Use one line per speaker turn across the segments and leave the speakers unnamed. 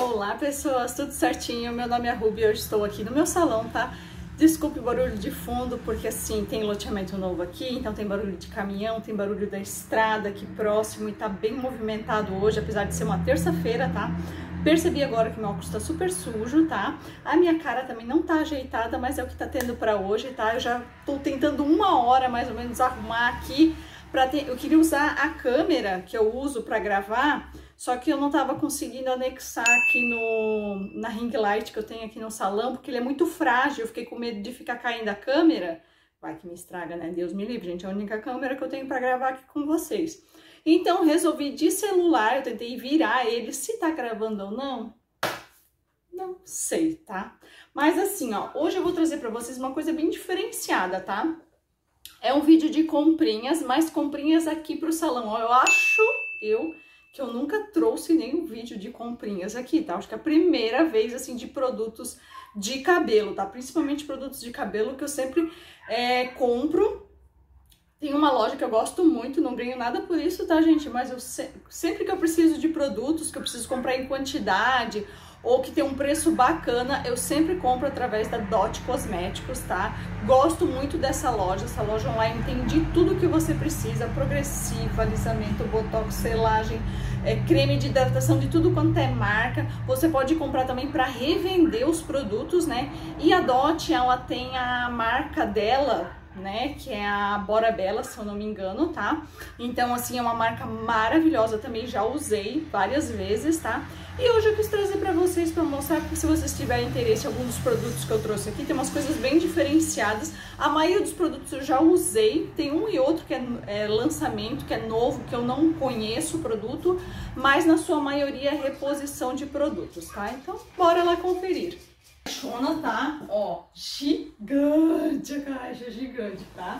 Olá pessoas, tudo certinho? Meu nome é Ruby e hoje estou aqui no meu salão, tá? Desculpe o barulho de fundo, porque assim, tem loteamento novo aqui, então tem barulho de caminhão, tem barulho da estrada aqui próximo e tá bem movimentado hoje, apesar de ser uma terça-feira, tá? Percebi agora que meu óculos tá super sujo, tá? A minha cara também não tá ajeitada, mas é o que tá tendo pra hoje, tá? Eu já tô tentando 1 hora mais ou menos arrumar aqui. Eu queria usar a câmera que eu uso para gravar, só que eu não tava conseguindo anexar aqui na ring light que eu tenho aqui no salão, porque ele é muito frágil, eu fiquei com medo de ficar caindo a câmera. Vai que me estraga, né? Deus me livre, gente, é a única câmera que eu tenho para gravar aqui com vocês. Então, resolvi de celular, eu tentei virar ele, se tá gravando ou não sei, tá? Mas assim, ó, hoje eu vou trazer para vocês uma coisa bem diferenciada, tá? É um vídeo de comprinhas, mas comprinhas aqui pro salão. Eu acho que eu nunca trouxe nenhum vídeo de comprinhas aqui, tá? Acho que é a primeira vez, assim, de produtos de cabelo, tá? Principalmente produtos de cabelo que eu sempre compro. Tem uma loja que eu gosto muito, não ganho nada por isso, tá, gente? Mas eu sempre que eu preciso de produtos, que eu preciso comprar em quantidade ou que tem um preço bacana, eu sempre compro através da Dot Cosméticos, tá? Gosto muito dessa loja, essa loja online tem de tudo que você precisa, progressiva, alisamento, botox, selagem, creme de hidratação, de tudo quanto é marca. Você pode comprar também para revender os produtos, né? E a Dot, ela tem a marca dela, né, que é a Bora Bella, se eu não me engano, tá? Então, assim, é uma marca maravilhosa, também já usei várias vezes, tá? E hoje eu quis trazer pra vocês, pra mostrar que se vocês tiverem interesse em algum dos produtos que eu trouxe aqui, tem umas coisas bem diferenciadas. A maioria dos produtos eu já usei, tem um e outro que é lançamento, que é novo, que eu não conheço o produto, mas na sua maioria é reposição de produtos, tá? Então, bora lá conferir. Caixona, tá? Ó, gigante, a caixa gigante, tá?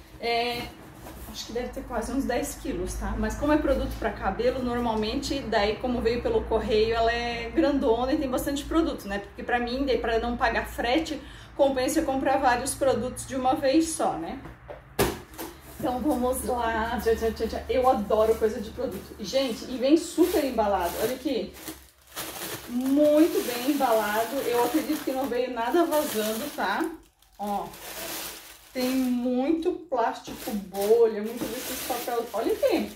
Acho que deve ter quase uns 10 quilos, tá? Mas como é produto para cabelo, normalmente, daí como veio pelo correio, ela é grandona e tem bastante produto, né? Porque pra mim, daí pra não pagar frete, compensa eu comprar vários produtos de uma vez só, né? Então vamos lá, eu adoro coisa de produto. Gente, e vem super embalado, olha aqui. Muito bem embalado, eu acredito que não veio nada vazando, tá? Ó, tem muito plástico bolha, muito desses papéis, olha aqui.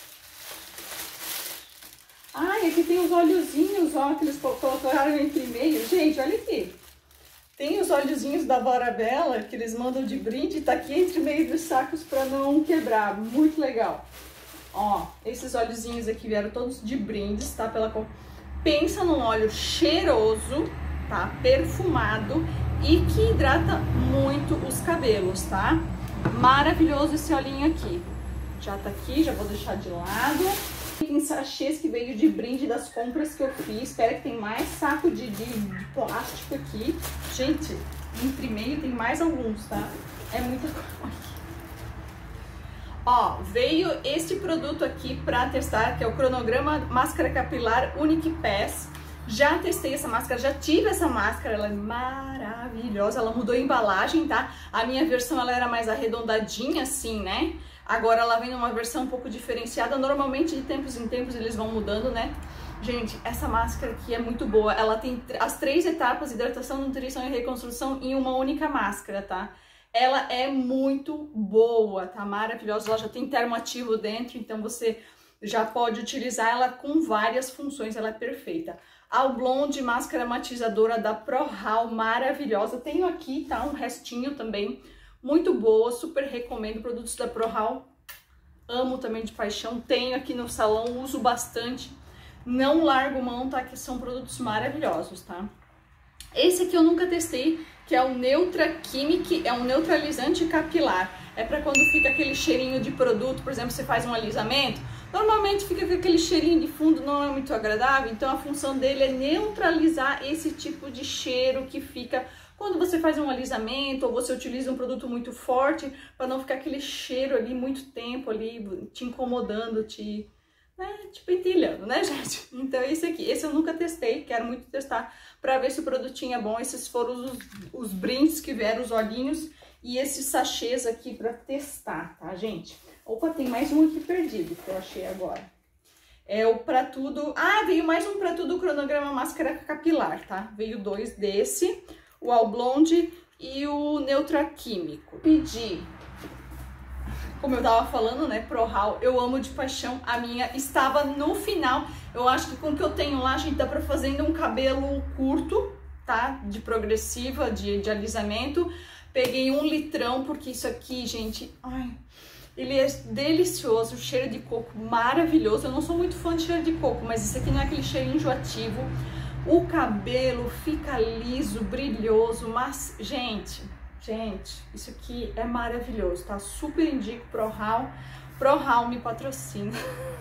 Ai, aqui tem os olhozinhos, ó, que eles colocaram entre meio. Gente, olha aqui. Tem os olhozinhos da Bora Bella, que eles mandam de brinde, tá aqui entre meio dos sacos pra não quebrar, muito legal. Ó, esses olhozinhos aqui vieram todos de brindes, tá? Pensa num óleo cheiroso, tá? Perfumado e que hidrata muito os cabelos, tá? Maravilhoso esse olhinho aqui. Já tá aqui, já vou deixar de lado. Tem sachês que veio de brinde das compras que eu fiz. Espera que tem mais saco de plástico aqui. Gente, entre meio tem mais alguns, tá? É muita coisa. Ó, veio este produto aqui pra testar, que é o Cronograma Máscara Capilar Unique Pass. Já testei essa máscara, já tive essa máscara, ela é maravilhosa, ela mudou a embalagem, tá? A minha versão, ela era mais arredondadinha assim, né? Agora ela vem numa versão um pouco diferenciada, normalmente de tempos em tempos eles vão mudando, né? Gente, essa máscara aqui é muito boa, ela tem as 3 etapas, hidratação, nutrição e reconstrução em uma única máscara, tá? Ela é muito boa, tá? Maravilhosa, ela já tem termoativo dentro, então você já pode utilizar ela com várias funções, ela é perfeita. A Blonde Máscara Matizadora da ProHaul, maravilhosa. Tenho aqui, tá? Um restinho também, muito boa, super recomendo produtos da ProHaul. Amo também de paixão, tenho aqui no salão, uso bastante. Não largo mão, tá? Que são produtos maravilhosos, tá? Esse aqui eu nunca testei, que é o Neutra Chimic, é um neutralizante capilar. É para quando fica aquele cheirinho de produto, por exemplo, você faz um alisamento, normalmente fica com aquele cheirinho de fundo, não é muito agradável, então a função dele é neutralizar esse tipo de cheiro que fica quando você faz um alisamento ou você utiliza um produto muito forte, para não ficar aquele cheiro ali muito tempo ali te incomodando, te pentelhando, né, gente? Então esse aqui, esse eu nunca testei, quero muito testar para ver se o produtinho é bom. Esses foram os brindes que vieram, os olhinhos e esses sachês aqui para testar, tá, gente? Opa, tem mais um aqui perdido que eu achei agora. É o Pra Tudo... Ah, veio mais um Pra Tudo Cronograma Máscara Capilar, tá? Veio 2 desse, o All Blonde e o Neutra Químico. Pedi, como eu tava falando, né, Pro-Haul, eu amo de paixão. A minha estava no final. Eu acho que com o que eu tenho lá, a gente dá pra fazer um cabelo curto, tá? De progressiva, de alisamento. Peguei 1 litrão, porque isso aqui, gente... Ai... Ele é delicioso, cheiro de coco maravilhoso. Eu não sou muito fã de cheiro de coco, mas isso aqui não é aquele cheiro enjoativo. O cabelo fica liso, brilhoso, mas, gente, isso aqui é maravilhoso, tá? Super indico Pro-Haul. Pro-Haul me patrocina.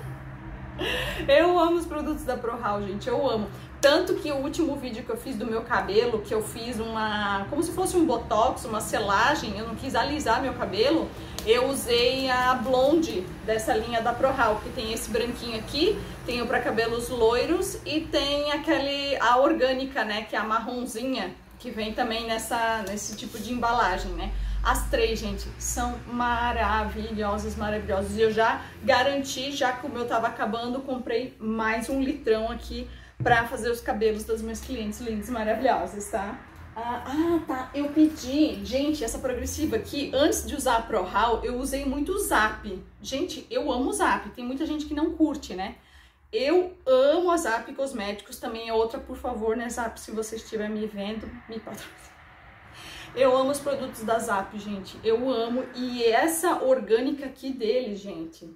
Eu amo os produtos da Pro-Haul, gente, eu amo. Tanto que o último vídeo que eu fiz do meu cabelo, que eu fiz como se fosse um botox, uma selagem, eu não quis alisar meu cabelo, eu usei a Blonde dessa linha da Pro-Haul, que tem esse branquinho aqui, tem o para cabelos loiros e tem a orgânica, né, que é a marronzinha, que vem também nesse tipo de embalagem, né. As 3, gente, são maravilhosas, maravilhosas. E eu já garanti, já que o meu tava acabando, comprei mais 1 litrão aqui pra fazer os cabelos das minhas clientes lindas, maravilhosas, tá? Tá, eu pedi, gente, essa progressiva aqui, antes de usar a Pro-Haul, eu usei muito o Zap. Gente, eu amo o Zap, tem muita gente que não curte, né? Eu amo a Zap Cosméticos, também é outra, por favor, né, Zap, se você estiver me vendo, me patrocina. Eu amo os produtos da Zap, gente, eu amo, e essa orgânica aqui dele, gente,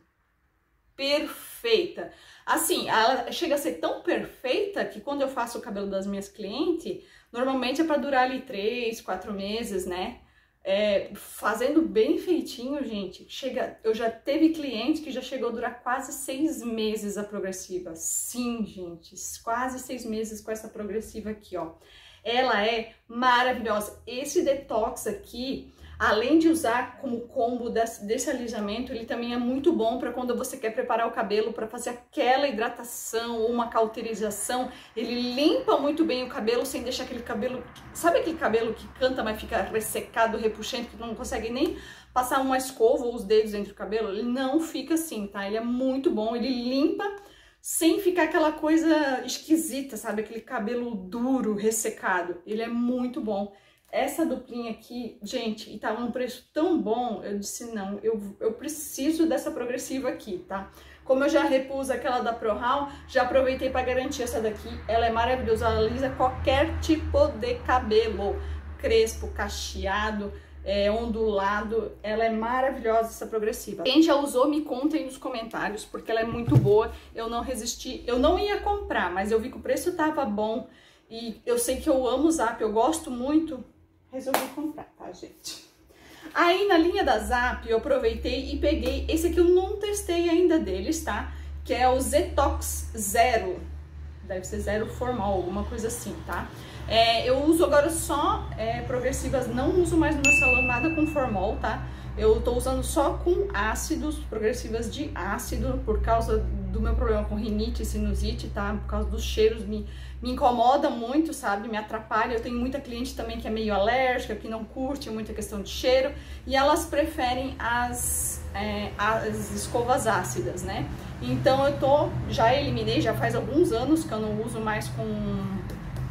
perfeita. Assim, ela chega a ser tão perfeita que quando eu faço o cabelo das minhas clientes, normalmente é para durar ali 3, 4 meses, né? Fazendo bem feitinho, gente, eu já teve cliente que já chegou a durar quase 6 meses a progressiva. Sim, gente, quase 6 meses com essa progressiva aqui, ó. Ela é maravilhosa. Esse detox aqui, além de usar como combo desse alisamento, ele também é muito bom para quando você quer preparar o cabelo para fazer aquela hidratação ou uma cauterização. Ele limpa muito bem o cabelo sem deixar aquele cabelo... Sabe aquele cabelo que canta, mas fica ressecado, repuxento, que não consegue nem passar uma escova ou os dedos dentro do cabelo? Ele não fica assim, tá? Ele é muito bom, ele limpa sem ficar aquela coisa esquisita, sabe? Aquele cabelo duro, ressecado. Ele é muito bom. Essa duplinha aqui, gente, e tava num preço tão bom, eu disse, não, eu preciso dessa progressiva aqui, tá? Como eu já repus aquela da Pro-Haul, já aproveitei para garantir essa daqui. Ela é maravilhosa, ela alisa qualquer tipo de cabelo, crespo, cacheado, ondulado. Ela é maravilhosa, essa progressiva. Quem já usou, me contem nos comentários, porque ela é muito boa. Eu não resisti, eu não ia comprar, mas eu vi que o preço tava bom e eu sei que eu amo o Zap, eu gosto muito. Resolvi comprar, tá, gente? Aí, na linha da Zap, eu aproveitei e peguei... Esse aqui eu não testei ainda deles, tá? Que é o Zetox Zero. Deve ser Zero Formal, alguma coisa assim, tá? Eu uso agora só progressivas, não uso mais no meu salão nada com formol, tá? Eu tô usando só com ácidos, progressivas de ácido, por causa do meu problema com rinite e sinusite, tá? Por causa dos cheiros, me incomoda muito, sabe? Me atrapalha. Eu tenho muita cliente também que é meio alérgica, que não curte muita questão de cheiro, e elas preferem as escovas ácidas, né? Então já eliminei, já faz alguns anos que eu não uso mais com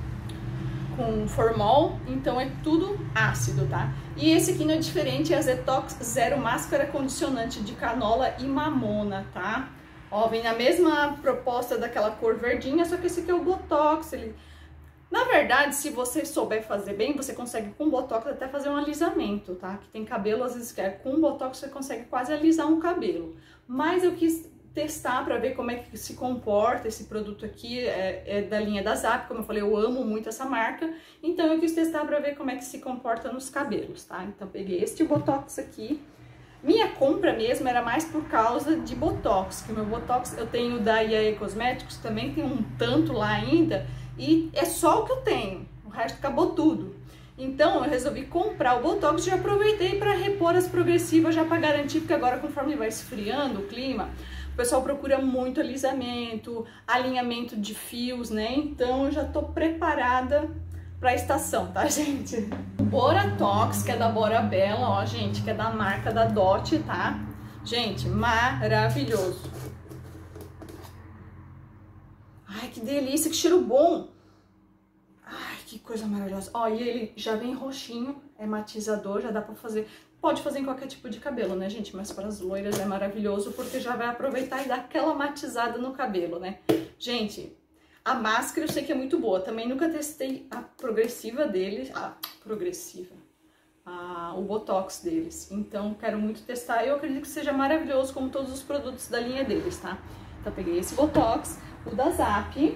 formol, então é tudo ácido, tá? E esse aqui não é diferente, é a Zetox Zero Máscara Condicionante de Canola e Mamona, tá? Ó, vem na mesma proposta daquela cor verdinha, só que esse aqui é o Botox. Na verdade, se você souber fazer bem, você consegue com Botox até fazer um alisamento, tá? Que tem cabelo, às vezes, com Botox você consegue quase alisar um cabelo. Mas eu quis testar para ver como é que se comporta esse produto aqui, é da linha da Zap, como eu falei, eu amo muito essa marca, então eu quis testar para ver como é que se comporta nos cabelos, tá? Então peguei este Botox aqui. Minha compra mesmo era mais por causa de Botox, que o meu Botox eu tenho da IAE Cosméticos, também tem um tanto lá ainda, e é só o que eu tenho, o resto acabou tudo. Então eu resolvi comprar o Botox e já aproveitei para repor as progressivas já para garantir, porque agora conforme vai esfriando o clima, o pessoal procura muito alisamento, alinhamento de fios, né? Então eu já tô preparada pra estação, tá, gente? Boratox, que é da Bora Bella, ó, gente, que é da marca da Dot, tá? Gente, maravilhoso. que delícia, que cheiro bom. Ai, que coisa maravilhosa. Ó, e ele já vem roxinho, é matizador, já dá pra fazer. Pode fazer em qualquer tipo de cabelo, né, gente? Mas para as loiras é maravilhoso, porque já vai aproveitar e dar aquela matizada no cabelo, né? Gente, a máscara eu sei que é muito boa. Também nunca testei a progressiva deles. O Botox deles. Então, quero muito testar. Eu acredito que seja maravilhoso, como todos os produtos da linha deles, tá? Então, peguei esse Botox, o da Zap.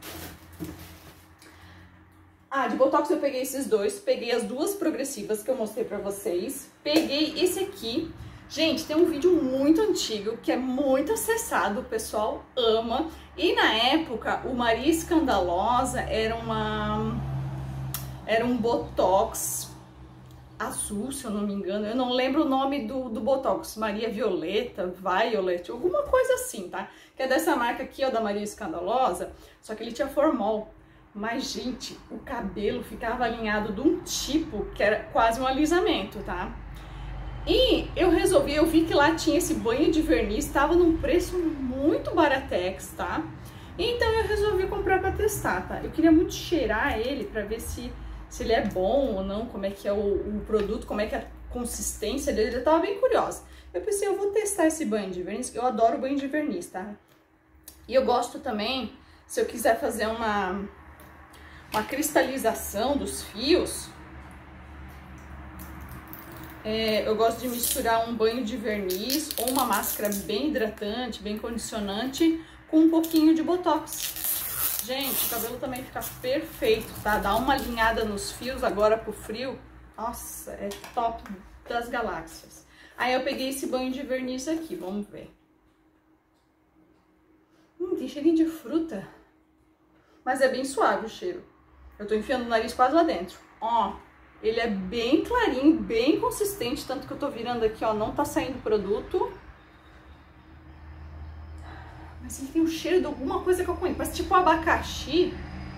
De Botox eu peguei esses dois. Peguei as duas progressivas que eu mostrei pra vocês. Peguei esse aqui. Gente, tem um vídeo muito antigo que é muito acessado, o pessoal ama. E na época, o Maria Escandalosa era um Botox azul, se eu não me engano. Eu não lembro o nome do Botox. Maria Violeta, Violet, alguma coisa assim, tá? Que é dessa marca aqui, ó, da Maria Escandalosa. Só que ele tinha formol. Mas, gente, o cabelo ficava alinhado de um tipo que era quase um alisamento, tá? E eu vi que lá tinha esse banho de verniz, estava num preço muito baratex, tá? Então eu resolvi comprar pra testar, tá? Eu queria muito cheirar ele pra ver se ele é bom ou não, como é que é o produto, como é que é a consistência dele. Eu tava bem curiosa. Eu pensei, eu vou testar esse banho de verniz, eu adoro banho de verniz, tá? E eu gosto também, se eu quiser fazer uma cristalização dos fios, eu gosto de misturar um banho de verniz ou uma máscara bem hidratante, bem condicionante, com um pouquinho de Botox. Gente, o cabelo também fica perfeito, tá? Dá uma alinhada nos fios agora pro frio. Nossa, é top das galáxias. Aí eu peguei esse banho de verniz aqui, vamos ver. Tem cheirinho de fruta. Mas é bem suave o cheiro. Eu tô enfiando o nariz quase lá dentro. Ó, ele é bem clarinho, bem consistente, tanto que eu tô virando aqui, ó, não tá saindo produto. Mas ele tem um cheiro de alguma coisa que eu conheço, parece tipo abacaxi.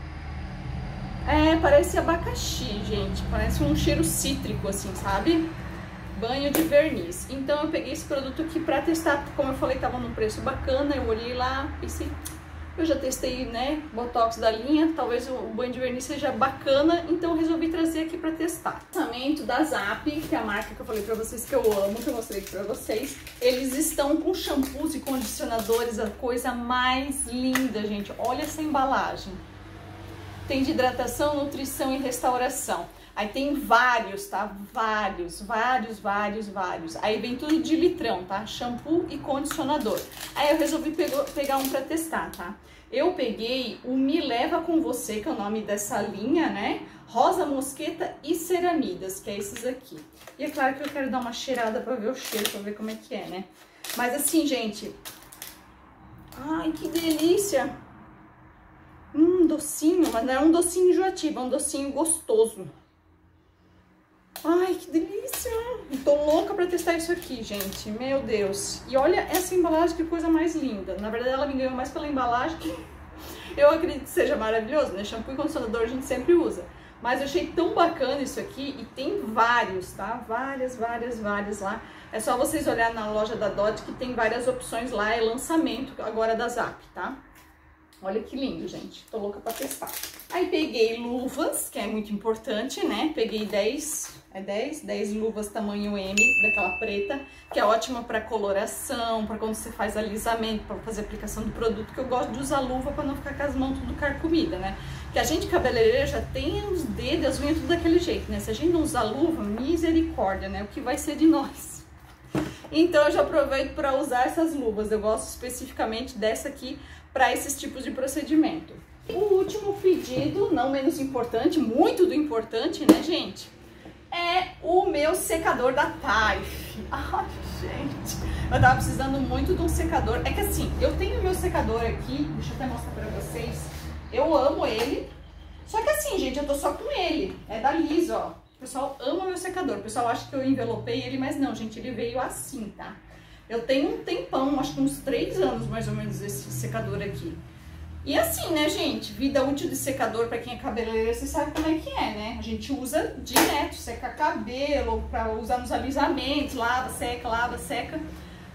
Parece abacaxi, gente, parece um cheiro cítrico, assim, sabe? Banho de verniz. Então eu peguei esse produto aqui pra testar, como eu falei, tava num preço bacana, eu olhei lá, pensei... Eu já testei, né, Botox da linha, talvez o banho de verniz seja bacana, então resolvi trazer aqui pra testar. O lançamento da Zap, que é a marca que eu falei pra vocês que eu amo, que eu mostrei aqui pra vocês. Eles estão com shampoos e condicionadores, a coisa mais linda, gente. Olha essa embalagem. Tem de hidratação, nutrição e restauração. Aí tem vários, tá? Vários. Aí vem tudo de litrão, tá? Shampoo e condicionador. Aí eu resolvi pegar um pra testar, tá? Eu peguei o Me Leva Com Você, que é o nome dessa linha, né? Rosa Mosqueta e Ceramidas, que é esses aqui. E é claro que eu quero dar uma cheirada pra ver o cheiro, pra ver como é que é, né? Mas assim, gente... Ai, que delícia! Docinho, mas não é um docinho enjoativo, é um docinho gostoso. Ai, que delícia! Tô louca pra testar isso aqui, gente. Meu Deus. E olha essa embalagem, que coisa mais linda. Na verdade, ela me ganhou mais pela embalagem, que eu acredito que seja maravilhoso, né? Shampoo e condicionador a gente sempre usa. Mas eu achei tão bacana isso aqui e tem vários, tá? Várias lá. É só vocês olharem na loja da Dot que tem várias opções lá. É lançamento agora da Zap, tá? Olha que lindo, gente. Tô louca pra testar. Aí peguei luvas, que é muito importante, né? Peguei 10 luvas tamanho M, daquela preta, que é ótima pra coloração, pra quando você faz alisamento, pra fazer aplicação do produto, que eu gosto de usar luva pra não ficar com as mãos tudo carcomida, né? Que a gente cabeleireira já tem os dedos, as unhas tudo daquele jeito, né? Se a gente não usar luva, misericórdia, né? O que vai ser de nós? Então eu já aproveito pra usar essas luvas. Eu gosto especificamente dessa aqui para esses tipos de procedimento. O último pedido, não menos importante, muito do importante, né, gente? É o meu secador da Taif. Ai, gente, eu tava precisando muito de um secador. É que assim, eu tenho o meu secador aqui, deixa eu até mostrar pra vocês. Eu amo ele, só que assim, gente, eu tô só com ele. É da Liz, ó. O pessoal ama o meu secador. O pessoal acha que eu envelopei ele, mas não, gente, ele veio assim, tá? Eu tenho um tempão, acho que uns 3 anos mais ou menos esse secador aqui. E assim, né, gente, vida útil de secador pra quem é cabeleireiro, você sabe como é que é, né? A gente usa direto, seca cabelo, pra usar nos alisamentos, lava, seca,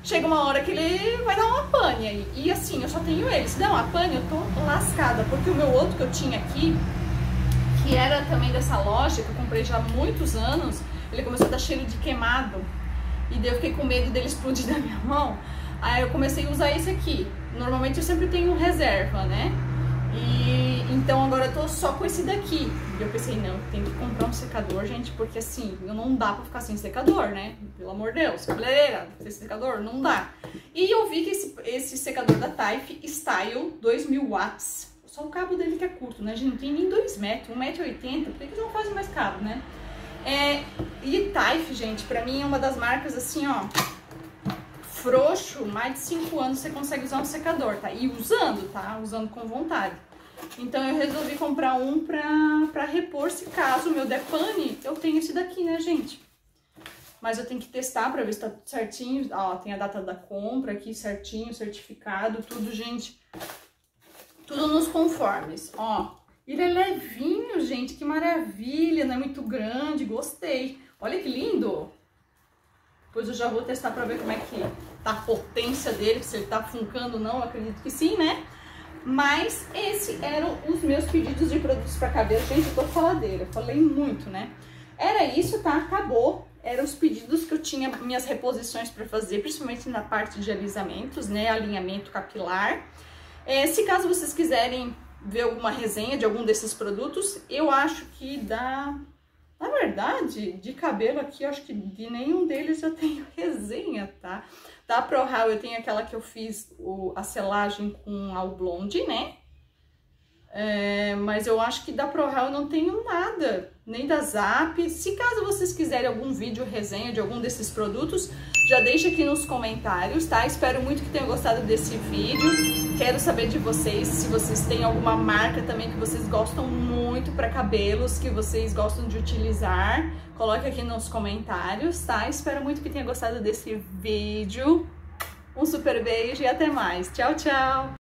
chega uma hora que ele vai dar uma pane aí. E assim, eu só tenho ele. Se der uma pane, eu tô lascada. Porque o meu outro que eu tinha aqui, que era também dessa loja, que eu comprei já há muitos anos, ele começou a dar cheiro de queimado. E daí eu fiquei com medo dele explodir na minha mão. Aí eu comecei a usar esse aqui. Normalmente eu sempre tenho reserva, né? E então agora eu tô só com esse daqui. E eu pensei, não, tem que comprar um secador, gente, porque assim, não dá pra ficar sem secador, né? Pelo amor de Deus, cabeleireira, sem secador, não dá. E eu vi que esse secador da Taif Style 2000 watts, só o cabo dele que é curto, né? A gente não tem nem 2 metros, 1,80 m, por que eles não fazem mais cabo, né? E Taif, gente, pra mim é uma das marcas assim, ó, frouxo, mais de 5 anos você consegue usar um secador, tá? E usando, tá? Usando com vontade. Então eu resolvi comprar um pra repor, se caso o meu der pane, eu tenho esse daqui, né, gente? Mas eu tenho que testar pra ver se tá tudo certinho. Ó, tem a data da compra aqui certinho, certificado, tudo, gente. Tudo nos conformes, ó. Ele é levinho, gente, que maravilha, não é muito grande, gostei. Olha que lindo! Depois eu já vou testar pra ver como é que tá a potência dele, se ele tá funcando ou não, eu acredito que sim, né? Mas esses eram os meus pedidos de produtos pra cabelo. Gente, eu tô faladeira, eu falei muito, né? Era isso, tá? Acabou. Eram os pedidos que eu tinha, minhas reposições pra fazer, principalmente na parte de alisamentos, né? Alinhamento capilar. Se caso vocês quiserem ver alguma resenha de algum desses produtos, eu acho que dá... Na verdade, de cabelo aqui, eu acho que de nenhum deles eu tenho resenha, tá? Da ProHair eu tenho aquela que eu fiz a selagem com All Blonde, né? Mas eu acho que da ProHair eu não tenho nada, nem da Zap. Se caso vocês quiserem algum vídeo resenha de algum desses produtos, já deixa aqui nos comentários, tá? Espero muito que tenham gostado desse vídeo. Quero saber de vocês, se vocês têm alguma marca também que vocês gostam muito para cabelos, que vocês gostam de utilizar. Coloque aqui nos comentários, tá? Espero muito que tenha gostado desse vídeo. Um super beijo e até mais. Tchau, tchau!